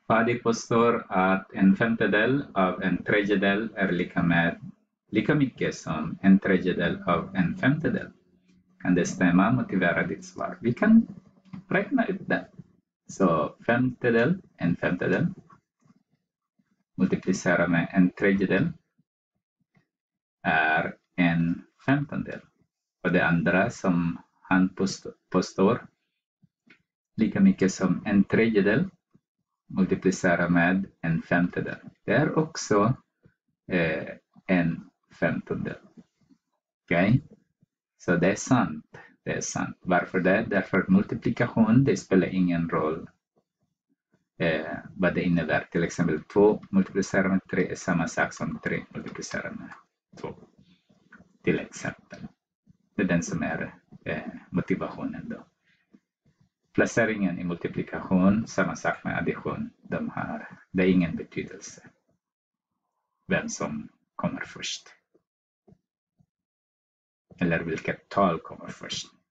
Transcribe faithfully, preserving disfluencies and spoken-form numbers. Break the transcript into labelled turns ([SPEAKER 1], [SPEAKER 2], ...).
[SPEAKER 1] Fadi påstår att en femtedel av en tredjedel är lika med lika mycket som en tredjedel av en femtedel. Kan det stämma? Motivera ditt svar. Vi kan räkna ut det. Så femtedel, en femtedel, multiplicera med en tredjedel är en femtedel. Och det andra som han påstår, lika mycket som en tredjedel, multiplicera med en femtedel. Det är också eh, en femtedel. Okej? Okay? Så det är sant. Det är sant. Varför det? Därför multiplikation, det spelar ingen roll eh, vad det innebär. Till exempel två multiplicerar med tre är samma sak som tre multiplicerar med två. Till exempel. Det är den som är eh, motivationen då. Placeringen i multiplikation, samma sak med addition. De har, det är ingen betydelse. Vem som kommer först. Eller vilket tal kommer först.